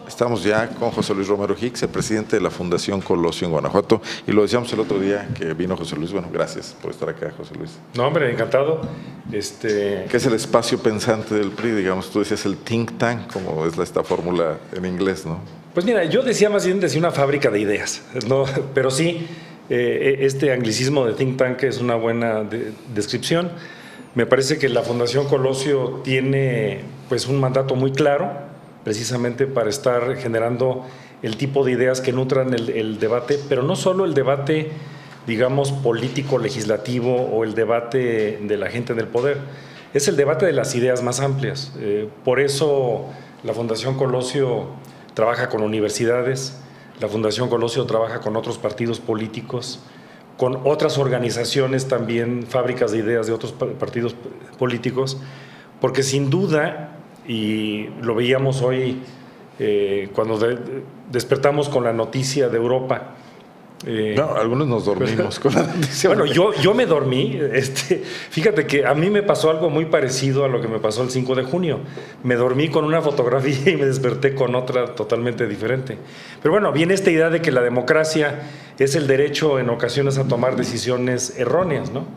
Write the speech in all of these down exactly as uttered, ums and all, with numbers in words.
Estamos ya con José Luis Romero Hicks, el presidente de la Fundación Colosio en Guanajuato, y lo decíamos el otro día que vino José Luis. Bueno, gracias por estar acá, José Luis. No, hombre, encantado. Este... ¿Qué es el espacio pensante del P R I? Digamos, tú decías el think tank, como es esta fórmula en inglés, ¿no? Pues mira, yo decía más bien decía una fábrica de ideas, ¿no? Pero sí, eh, este anglicismo de think tank es una buena de, descripción. Me parece que la Fundación Colosio tiene pues un mandato muy claro, precisamente para estar generando el tipo de ideas que nutran el, el debate, pero no solo el debate, digamos, político-legislativo o el debate de la gente en el poder, es el debate de las ideas más amplias. Eh, por eso la Fundación Colosio trabaja con universidades, la Fundación Colosio trabaja con otros partidos políticos, con otras organizaciones también, fábricas de ideas de otros partidos políticos, porque sin duda, y lo veíamos hoy eh, cuando de, despertamos con la noticia de Europa. Eh, no, algunos nos dormimos con la noticia. Bueno, yo, yo me dormí. Este, fíjate que a mí me pasó algo muy parecido a lo que me pasó el cinco de junio. Me dormí con una fotografía y me desperté con otra totalmente diferente. Pero bueno, viene esta idea de que la democracia es el derecho en ocasiones a tomar decisiones erróneas, ¿no?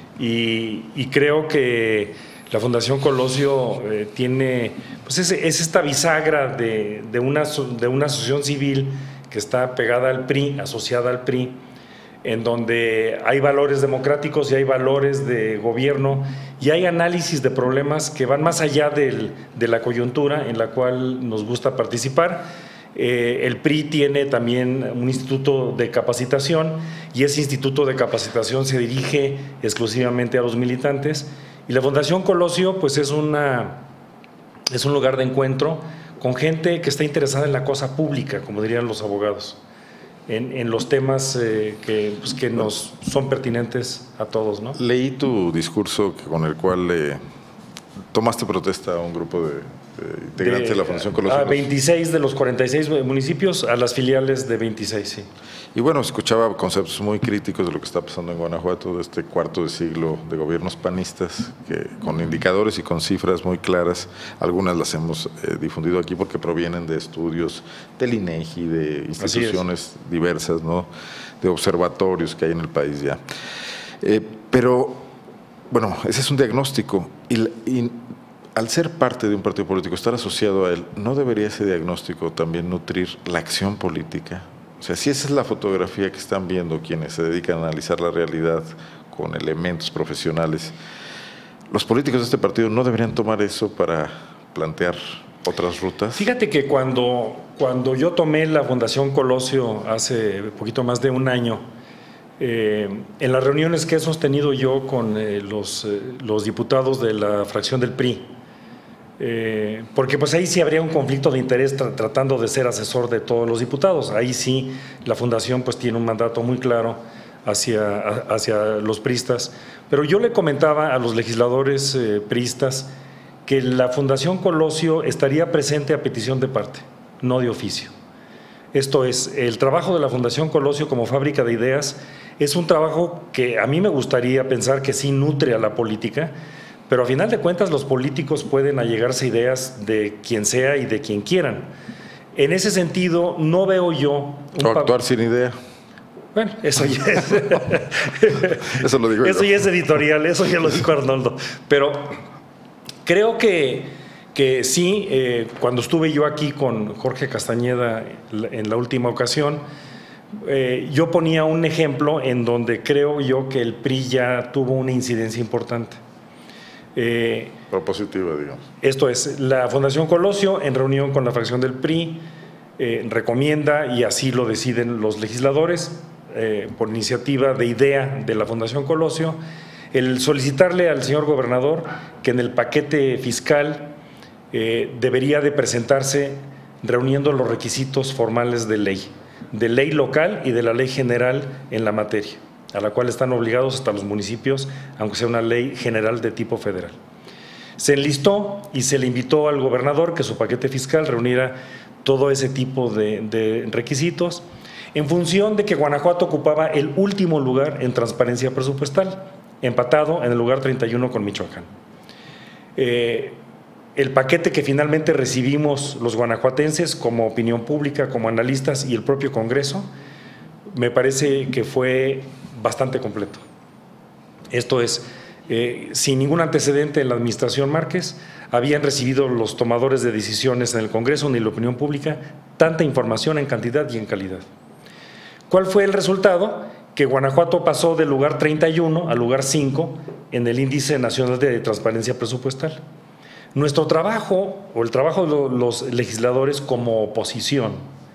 Y, y creo que la Fundación Colosio eh, tiene, pues es, es esta bisagra de, de, una, de una asociación civil que está pegada al P R I, asociada al P R I, en donde hay valores democráticos y hay valores de gobierno y hay análisis de problemas que van más allá del, de la coyuntura en la cual nos gusta participar. Eh, el P R I tiene también un instituto de capacitación y ese instituto de capacitación se dirige exclusivamente a los militantes. Y la Fundación Colosio pues es, una, es un lugar de encuentro con gente que está interesada en la cosa pública, como dirían los abogados, en, en los temas eh, que, pues, que nos son pertinentes a todos, ¿no? Leí tu discurso con el cual eh, tomaste protesta a un grupo de, de integrantes de, de la Fundación Colosio. A veintiséis de los cuarenta y seis municipios, a las filiales de veintiséis, sí. Y bueno, escuchaba conceptos muy críticos de lo que está pasando en Guanajuato, de este cuarto de siglo de gobiernos panistas, que con indicadores y con cifras muy claras, algunas las hemos eh, difundido aquí porque provienen de estudios del INEGI, de instituciones diversas, ¿no? De observatorios que hay en el país ya. Eh, pero, bueno, ese es un diagnóstico y, y al ser parte de un partido político, estar asociado a él, ¿no debería ese diagnóstico también nutrir la acción política? O sea, si esa es la fotografía que están viendo quienes se dedican a analizar la realidad con elementos profesionales, ¿los políticos de este partido no deberían tomar eso para plantear otras rutas? Fíjate que cuando, cuando yo tomé la Fundación Colosio hace poquito más de un año, eh, en las reuniones que he sostenido yo con eh, los, eh, los diputados de la fracción del P R I, Eh, porque pues ahí sí habría un conflicto de interés tra tratando de ser asesor de todos los diputados. Ahí sí la Fundación pues tiene un mandato muy claro hacia, hacia los priistas. Pero yo le comentaba a los legisladores eh, priistas que la Fundación Colosio estaría presente a petición de parte, no de oficio. Esto es, el trabajo de la Fundación Colosio como fábrica de ideas es un trabajo que a mí me gustaría pensar que sí nutre a la política, pero a final de cuentas los políticos pueden allegarse ideas de quien sea y de quien quieran. En ese sentido, no veo yo… Un o actuar sin idea. Bueno, eso ya es… eso lo digo Eso yo. ya es editorial, eso ya lo dijo Arnoldo. Pero creo que, que sí, eh, cuando estuve yo aquí con Jorge Castañeda en la última ocasión, eh, yo ponía un ejemplo en donde creo yo que el P R I ya tuvo una incidencia importante. Eh, Propositiva, digamos. Esto es, la Fundación Colosio, en reunión con la fracción del P R I, eh, recomienda, y así lo deciden los legisladores, eh, por iniciativa de idea de la Fundación Colosio, el solicitarle al señor gobernador que en el paquete fiscal eh, debería de presentarse reuniendo los requisitos formales de ley, de ley local y de la ley general en la materia, a la cual están obligados hasta los municipios, aunque sea una ley general de tipo federal. Se enlistó y se le invitó al gobernador que su paquete fiscal reuniera todo ese tipo de, de requisitos, en función de que Guanajuato ocupaba el último lugar en transparencia presupuestal, empatado en el lugar treinta y uno con Michoacán. Eh, el paquete que finalmente recibimos los guanajuatenses como opinión pública, como analistas y el propio Congreso, me parece que fue bastante completo. Esto es, eh, sin ningún antecedente en la administración Márquez, habían recibido los tomadores de decisiones en el Congreso ni la opinión pública tanta información en cantidad y en calidad. ¿Cuál fue el resultado? Que Guanajuato pasó del lugar treinta y uno al lugar cinco en el Índice Nacional de Transparencia Presupuestal. Nuestro trabajo, o el trabajo de los legisladores como oposición,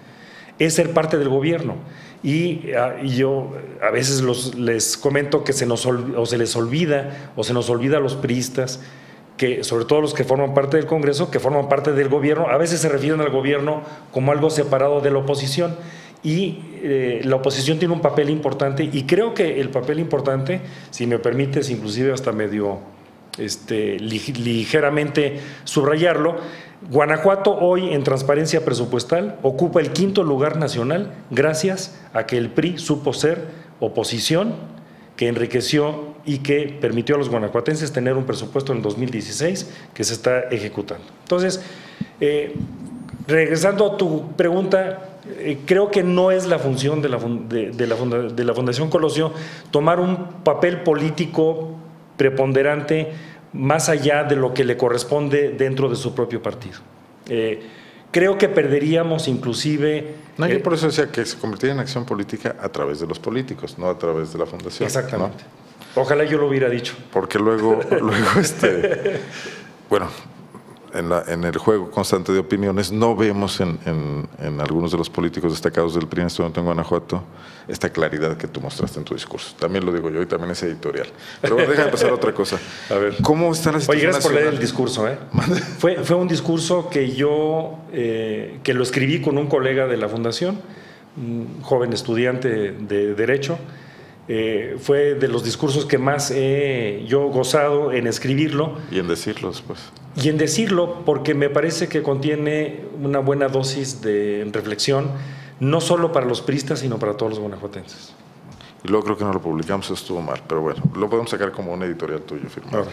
es ser parte del gobierno. Y, y yo a veces los, les comento que se, nos, o se les olvida, o se nos olvida a los priistas, que sobre todo los que forman parte del Congreso, que forman parte del gobierno, a veces se refieren al gobierno como algo separado de la oposición. Y eh, la oposición tiene un papel importante, y creo que el papel importante, si me permites, inclusive hasta medio este, ligeramente subrayarlo, Guanajuato hoy en transparencia presupuestal ocupa el quinto lugar nacional gracias a que el P R I supo ser oposición, que enriqueció y que permitió a los guanajuatenses tener un presupuesto en el dos mil dieciséis que se está ejecutando. Entonces, eh, regresando a tu pregunta, eh, creo que no es la función de la, de, de, la funda, de la Fundación Colosio tomar un papel político preponderante más allá de lo que le corresponde dentro de su propio partido. Eh, creo que perderíamos inclusive… No, yo eh, por eso decía que se convertiría en acción política a través de los políticos, no a través de la fundación. Exactamente. ¿No? Ojalá yo lo hubiera dicho. Porque luego, luego este, bueno, en, la, en el juego constante de opiniones no vemos en, en, en algunos de los políticos destacados del P R I en este momento en Guanajuato esta claridad que tú mostraste en tu discurso. También lo digo yo y también es editorial. Pero bueno, déjame pasar a otra cosa. A ver. ¿Cómo está la situación Oye, gracias nacional? por leer el discurso. ¿eh? fue, fue un discurso que yo, eh, que lo escribí con un colega de la Fundación, un joven estudiante de Derecho. Eh, fue de los discursos que más he yo gozado en escribirlo. Y en decirlo después. Y en decirlo porque me parece que contiene una buena dosis de reflexión, no solo para los priistas, sino para todos los guanajuatenses. Y luego creo que no lo publicamos, eso estuvo mal, pero bueno, lo podemos sacar como un editorial tuyo firmado.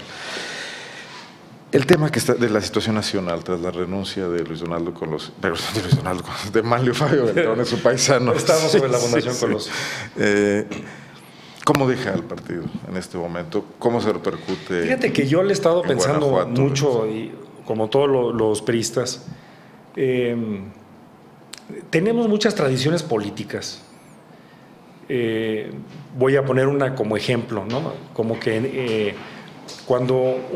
El tema que está de la situación nacional tras la renuncia de Luis Donaldo Colosio, de Luis Donaldo, de Manlio Fabio Beltrán, su paisano. Estamos sobre la Fundación sí, Colosio. Sí. Eh, ¿Cómo deja el partido en este momento? ¿Cómo se repercute? Fíjate que yo le he estado pensando Guanajuato, mucho, y, como todos los, los priistas, eh, tenemos muchas tradiciones políticas. Eh, voy a poner una como ejemplo, ¿no? Como que eh, cuando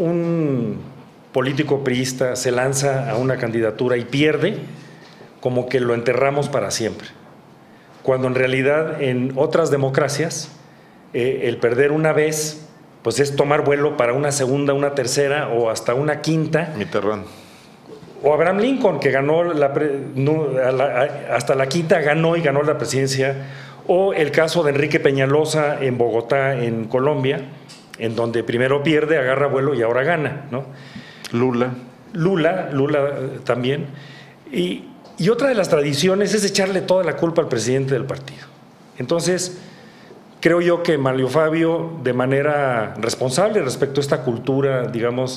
un político priista se lanza a una candidatura y pierde, como que lo enterramos para siempre. Cuando en realidad en otras democracias eh, el perder una vez pues es tomar vuelo para una segunda, una tercera o hasta una quinta. Mitterrand. O Abraham Lincoln, que ganó la, no, a la, a, hasta la quinta ganó y ganó la presidencia. O el caso de Enrique Peñalosa en Bogotá, en Colombia, en donde primero pierde, agarra vuelo y ahora gana, ¿no? Lula. Lula, Lula también. Y, y otra de las tradiciones es echarle toda la culpa al presidente del partido. Entonces, creo yo que Manlio Fabio, de manera responsable respecto a esta cultura, digamos,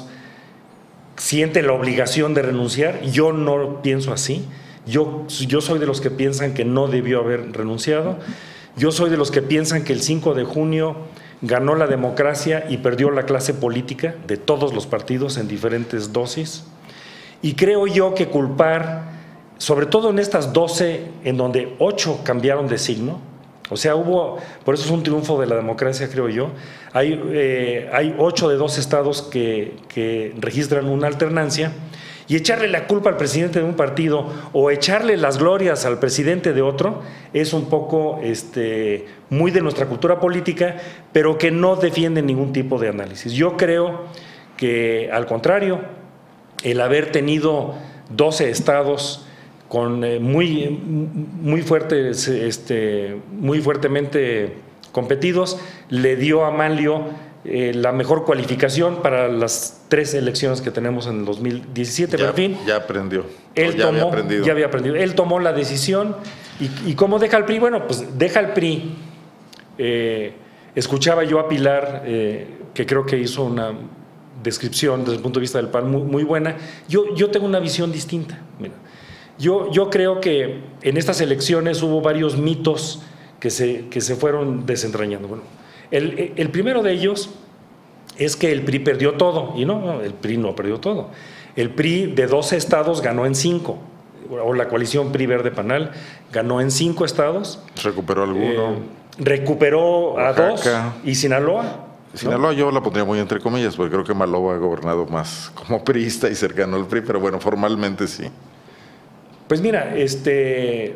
siente la obligación de renunciar. Yo no pienso así. Yo, yo soy de los que piensan que no debió haber renunciado. Yo soy de los que piensan que el cinco de junio ganó la democracia y perdió la clase política de todos los partidos en diferentes dosis. Y creo yo que culpar, sobre todo en estas doce, en donde ocho cambiaron de signo, o sea, hubo, por eso es un triunfo de la democracia, creo yo, hay, eh, hay ocho de doce estados que, que registran una alternancia, y echarle la culpa al presidente de un partido o echarle las glorias al presidente de otro es un poco este, muy de nuestra cultura política, pero que no defiende ningún tipo de análisis. Yo creo que, al contrario, el haber tenido doce estados con eh, muy, muy, fuertes, este, muy fuertemente competidos, le dio a Manlio Eh, la mejor cualificación para las tres elecciones que tenemos en el dos mil diecisiete. Ya, pero en fin, ya aprendió. Él ya, tomó, había aprendido. ya había aprendido. Él tomó la decisión. ¿Y, y cómo deja al P R I? Bueno, pues deja al P R I. Eh, escuchaba yo a Pilar, eh, que creo que hizo una descripción desde el punto de vista del P A N muy, muy buena. Yo, yo tengo una visión distinta. Mira, yo, yo creo que en estas elecciones hubo varios mitos que se, que se fueron desentrañando. Bueno, el, el primero de ellos es que el P R I perdió todo, y no, el P R I no perdió todo. El P R I de doce estados ganó en cinco, o la coalición P R I Verde Panal ganó en cinco estados. ¿Recuperó alguno? Eh, recuperó Oaxaca. A dos. ¿Y Sinaloa? Sinaloa, ¿no? Yo la pondría muy entre comillas, porque creo que Maloba ha gobernado más como priista y cercano al P R I, pero bueno, formalmente sí. Pues mira, este...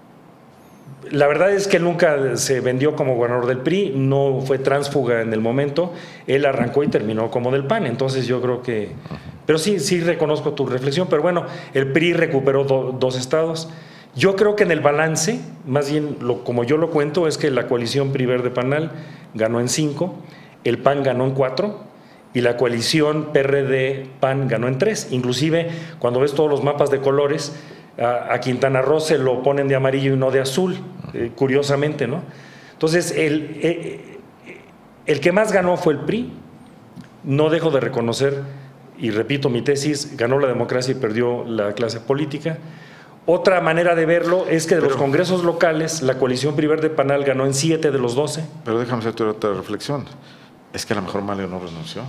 la verdad es que él nunca se vendió como gobernador del P R I, no fue tránsfuga en el momento, él arrancó y terminó como del P A N, entonces yo creo que… Pero sí, sí reconozco tu reflexión, pero bueno, el P R I recuperó do, dos estados. Yo creo que en el balance, más bien lo, como yo lo cuento, es que la coalición P R I Verde Panal ganó en cinco, el P A N ganó en cuatro y la coalición P R D P A N ganó en tres. Inclusive, cuando ves todos los mapas de colores, a, a Quintana Roo se lo ponen de amarillo y no de azul, eh, curiosamente, ¿no? Entonces, el, eh, el que más ganó fue el P R I. No dejo de reconocer, y repito mi tesis, ganó la democracia y perdió la clase política. Otra manera de verlo es que de pero, los congresos locales, la coalición P R I Verde Panal ganó en siete de los doce. Pero déjame hacer otra reflexión. Es que a lo mejor Manlio no renunció.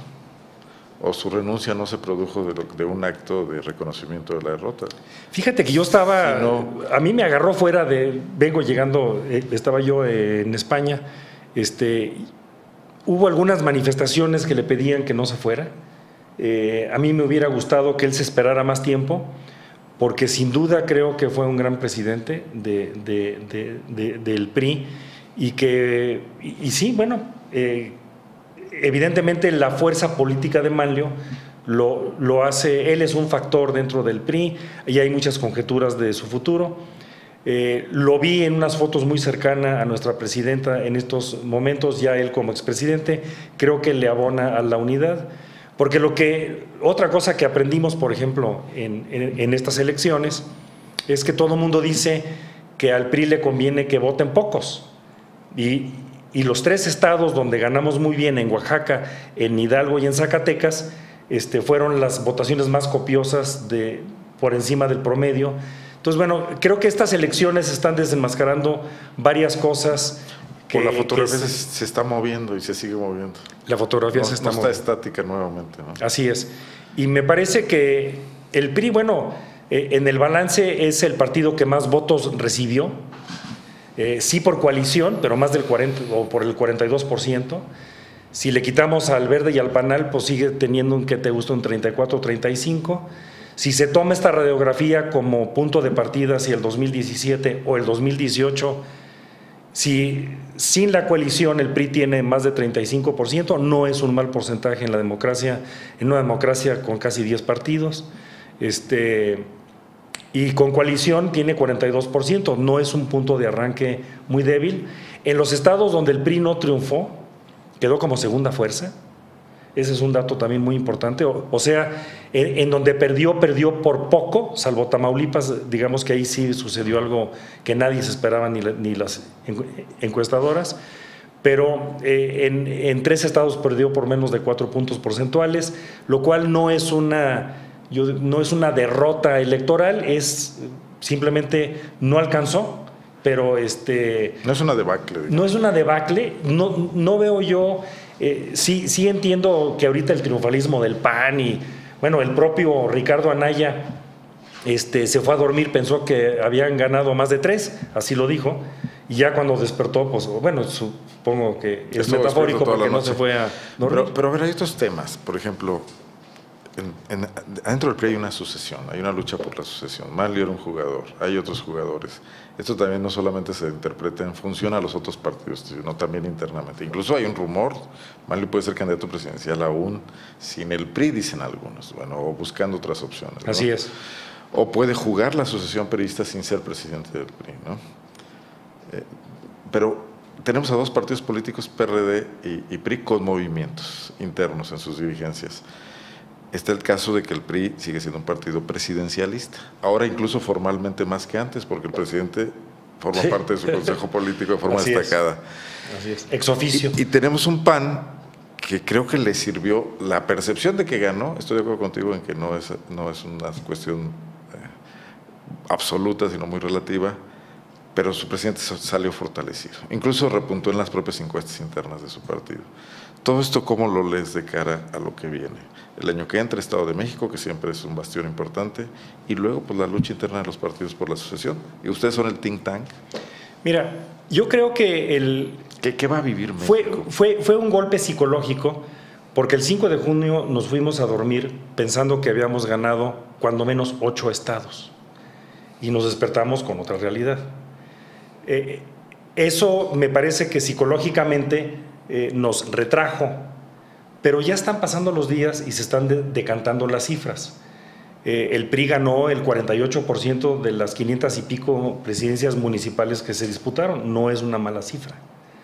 O su renuncia no se produjo de, lo, de un acto de reconocimiento de la derrota. Fíjate que yo estaba, si no, a mí me agarró fuera de, vengo llegando, eh, estaba yo eh, en España, este, hubo algunas manifestaciones que le pedían que no se fuera. Eh, a mí me hubiera gustado que él se esperara más tiempo, porque sin duda creo que fue un gran presidente de, de, de, de, del P R I y que, y, y sí, bueno, eh, evidentemente la fuerza política de Manlio lo, lo hace, él es un factor dentro del P R I y hay muchas conjeturas de su futuro. Eh, lo vi en unas fotos muy cercanas a nuestra presidenta en estos momentos, ya él como expresidente, creo que le abona a la unidad. Porque lo que, otra cosa que aprendimos, por ejemplo, en, en, en estas elecciones, es que todo el mundo dice que al P R I le conviene que voten pocos. Y, y los tres estados donde ganamos muy bien, en Oaxaca, en Hidalgo y en Zacatecas, este, fueron las votaciones más copiosas de, por encima del promedio. Entonces, bueno, creo que estas elecciones están desenmascarando varias cosas. Que, pues la fotografía se, se está moviendo y se sigue moviendo. La fotografía no, se está no moviendo. está estática nuevamente, ¿no? Así es. Y me parece que el P R I, bueno, eh, en el balance es el partido que más votos recibió. Eh, sí por coalición, pero más del cuarenta o por el cuarenta y dos por ciento. Si le quitamos al Verde y al Panal, pues sigue teniendo un que te gusta un treinta y cuatro o treinta y cinco. Si se toma esta radiografía como punto de partida hacia el dos mil diecisiete o el dos mil dieciocho, si sin la coalición el P R I tiene más de treinta y cinco por ciento, no es un mal porcentaje en la democracia, en una democracia con casi diez partidos. Este, y con coalición tiene cuarenta y dos por ciento, no es un punto de arranque muy débil. En los estados donde el P R I no triunfó, quedó como segunda fuerza. Ese es un dato también muy importante. O, o sea, en, en donde perdió, perdió por poco, salvo Tamaulipas, digamos que ahí sí sucedió algo que nadie se esperaba, ni, la, ni las encuestadoras. Pero eh, en, en tres estados perdió por menos de cuatro puntos porcentuales, lo cual no es una, yo, no es una derrota electoral, es simplemente no alcanzó. Pero este no es una debacle. Digamos. No es una debacle. No, no veo yo. Eh, sí, sí entiendo que ahorita el triunfalismo del P A N y, bueno, el propio Ricardo Anaya este, se fue a dormir, pensó que habían ganado más de tres, así lo dijo, y ya cuando despertó, pues, bueno, supongo que es Estuvo metafórico porque no se fue a dormir. Pero, pero a ver, hay otros temas, por ejemplo, en, en, adentro del P R I hay una sucesión, hay una lucha por la sucesión. Manlio era un jugador, hay otros jugadores. Esto también no solamente se interpreta en función a los otros partidos, sino también internamente. Incluso hay un rumor, Manlio puede ser candidato presidencial aún sin el P R I, dicen algunos, bueno, o buscando otras opciones, ¿no? Así es. O puede jugar la sucesión perista sin ser presidente del P R I, ¿no? Eh, pero tenemos a dos partidos políticos, P R D y, y P R I, con movimientos internos en sus dirigencias. Está el caso de que el P R I sigue siendo un partido presidencialista, ahora incluso formalmente más que antes, porque el presidente forma sí. parte de su consejo político de forma Así destacada. Es. Así es, ex oficio. Y, y tenemos un P A N que creo que le sirvió la percepción de que ganó. Estoy de acuerdo contigo en que no es, no es una cuestión eh, absoluta, sino muy relativa, pero su presidente salió fortalecido. Incluso repuntó en las propias encuestas internas de su partido. Todo esto, ¿cómo lo lees de cara a lo que viene? El año que entra, Estado de México, que siempre es un bastión importante, y luego pues la lucha interna de los partidos por la sucesión. Y ustedes son el think tank. Mira, yo creo que el... ¿Qué, qué va a vivir México? Fue, fue, fue un golpe psicológico, porque el cinco de junio nos fuimos a dormir pensando que habíamos ganado cuando menos ocho estados, y nos despertamos con otra realidad. Eh, eso me parece que psicológicamente eh, nos retrajo, pero ya están pasando los días y se están de, decantando las cifras. Eh, el P R I ganó el cuarenta y ocho por ciento de las quinientas y pico presidencias municipales que se disputaron. No es una mala cifra.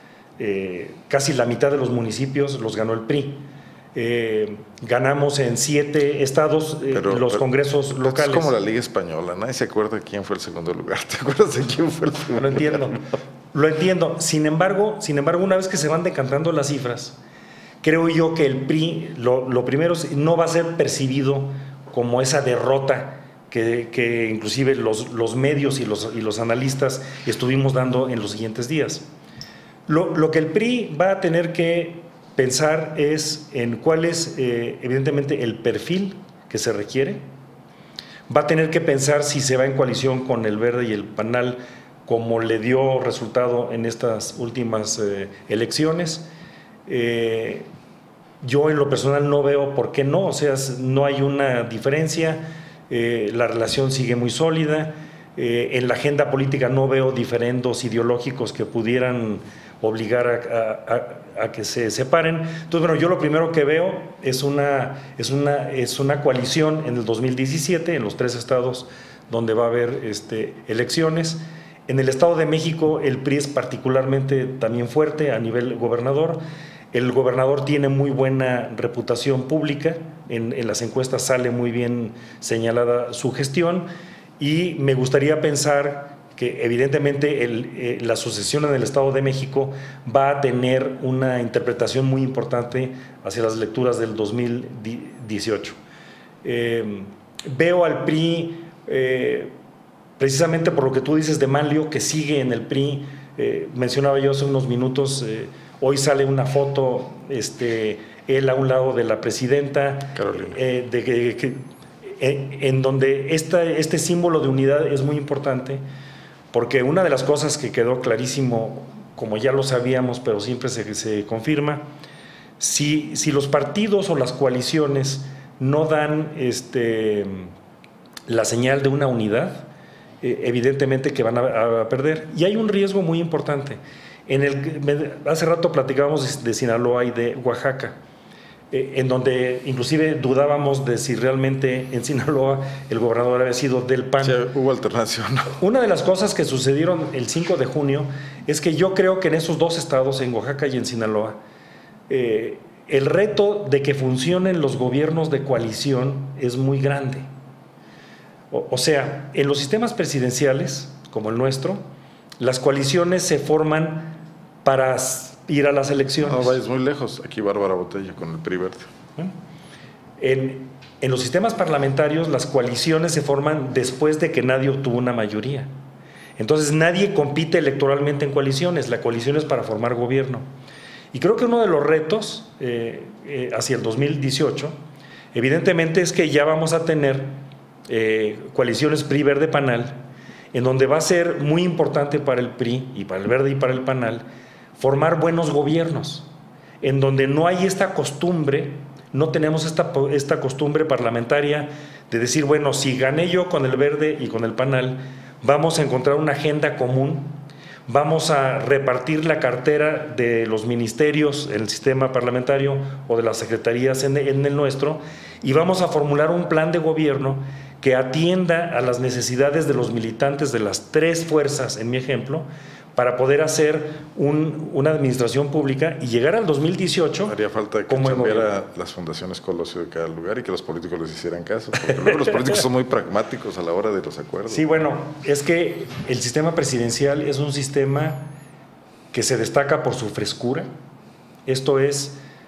Eh, casi la mitad de los municipios los ganó el P R I. Eh, ganamos en siete estados eh, pero, los pero, congresos pero locales. Es como la Liga Española, nadie se acuerda de quién fue el segundo lugar. ¿Te acuerdas de quién fue el primero? Lo entiendo, lo entiendo. Sin embargo, sin embargo, una vez que se van decantando las cifras, creo yo que el P R I, lo, lo primero, no va a ser percibido como esa derrota que, que inclusive los, los medios y los, y los analistas estuvimos dando en los siguientes días. Lo, lo que el P R I va a tener que pensar es en cuál es, eh, evidentemente, el perfil que se requiere. Va a tener que pensar si se va en coalición con el Verde y el Panal, como le dio resultado en estas últimas eh, elecciones. Eh, yo en lo personal no veo por qué no, o sea, no hay una diferencia, eh, la relación sigue muy sólida. Eh, en la agenda política no veo diferendos ideológicos que pudieran obligar a, a, a que se separen. Entonces, bueno, yo lo primero que veo es una, es una, es una coalición en el dos mil diecisiete en los tres estados donde va a haber este, elecciones. En el Estado de México el P R I es particularmente también fuerte a nivel gobernador. El gobernador tiene muy buena reputación pública, en, en las encuestas sale muy bien señalada su gestión, y me gustaría pensar que evidentemente el, eh, la sucesión en el Estado de México va a tener una interpretación muy importante hacia las lecturas del dos mil dieciocho. Eh, veo al P R I, eh, precisamente por lo que tú dices de Manlio, que sigue en el P R I, eh, mencionaba yo hace unos minutos, eh, hoy sale una foto, este, él a un lado de la presidenta, Carolina. Eh, de, de, de, en, en donde esta, este símbolo de unidad es muy importante, porque una de las cosas que quedó clarísimo, como ya lo sabíamos, pero siempre se, se confirma, si, si los partidos o las coaliciones no dan este, la señal de una unidad, eh, evidentemente que van a, a perder. Y hay un riesgo muy importante. En el, hace rato platicábamos de Sinaloa y de Oaxaca, eh, en donde inclusive dudábamos de si realmente en Sinaloa el gobernador había sido del P A N. Sí, hubo alternación. Una de las cosas que sucedieron el cinco de junio es que yo creo que en esos dos estados, en Oaxaca y en Sinaloa, eh, el reto de que funcionen los gobiernos de coalición es muy grande. O, o sea, en los sistemas presidenciales, como el nuestro, las coaliciones se forman para ir a las elecciones. No vayas muy lejos, aquí Bárbara Botella con el P R I Verde. En, en los sistemas parlamentarios las coaliciones se forman después de que nadie obtuvo una mayoría. Entonces nadie compite electoralmente en coaliciones, la coalición es para formar gobierno. Y creo que uno de los retos eh, eh, hacia el dos mil dieciocho, evidentemente, es que ya vamos a tener eh, coaliciones P R I Verde Panal, en donde va a ser muy importante para el P R I y para el Verde y para el Panal formar buenos gobiernos, en donde no hay esta costumbre, no tenemos esta, esta costumbre parlamentaria de decir, bueno, si gané yo con el Verde y con el Panal, vamos a encontrar una agenda común, vamos a repartir la cartera de los ministerios en el sistema parlamentario o de las secretarías en el, en el nuestro, y vamos a formular un plan de gobierno que atienda a las necesidades de los militantes de las tres fuerzas, en mi ejemplo, para poder hacer un, una administración pública y llegar al dos mil dieciocho. Haría falta que cambiara las fundaciones Colosio de cada lugar y que los políticos les hicieran caso, porque luego los políticos son muy pragmáticos a la hora de los acuerdos. Sí, bueno, es que el sistema presidencial es un sistema que se destaca por su frescura. Esto es,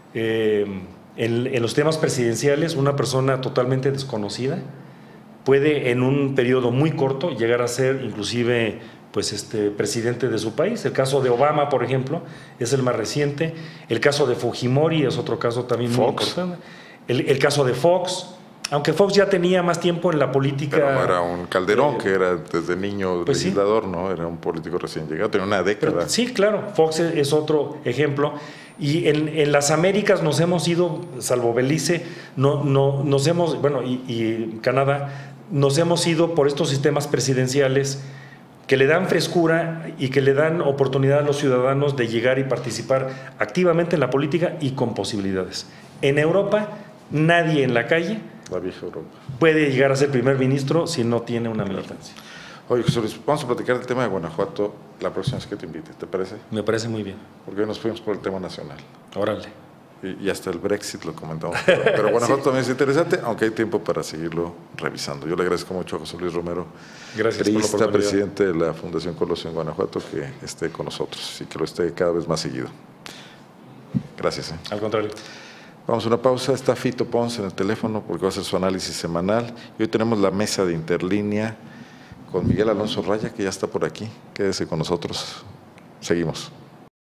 Eh, en, en los temas presidenciales, una persona totalmente desconocida puede en un periodo muy corto llegar a ser inclusive pues este presidente de su país. El caso de Obama, por ejemplo, es el más reciente. El caso de Fujimori es otro caso también Fox. muy importante. El, el caso de Fox, aunque Fox ya tenía más tiempo en la política. Pero no era un Calderón, eh, que era desde niño pues legislador, sí. ¿no? Era un político recién llegado, tenía una década. Pero, sí, claro, Fox es, es otro ejemplo. Y en, en las Américas nos hemos ido, salvo Belice, no, no, nos hemos, bueno, y, y Canadá, nos hemos ido por estos sistemas presidenciales que le dan frescura y que le dan oportunidad a los ciudadanos de llegar y participar activamente en la política y con posibilidades. En Europa, nadie en la calle la vieja Europa puede llegar a ser primer ministro si no tiene una militancia. Oye, José Luis, vamos a platicar del tema de Guanajuato la próxima vez que te invite, ¿te parece? Me parece muy bien. Porque hoy nos fuimos por el tema nacional. Órale. Y, y hasta el Brexit lo comentamos. Pero, pero Guanajuato sí. también es interesante, aunque hay tiempo para seguirlo revisando. Yo le agradezco mucho a José Luis Romero, Gracias priista, por la presidente de la Fundación Colosio en Guanajuato, que esté con nosotros y que lo esté cada vez más seguido. Gracias. ¿eh? Al contrario. Vamos a una pausa. Está Fito Ponce en el teléfono porque va a hacer su análisis semanal. Y hoy tenemos la mesa de Interlínea con Miguel Alonso Raya, que ya está por aquí. Quédese con nosotros. Seguimos.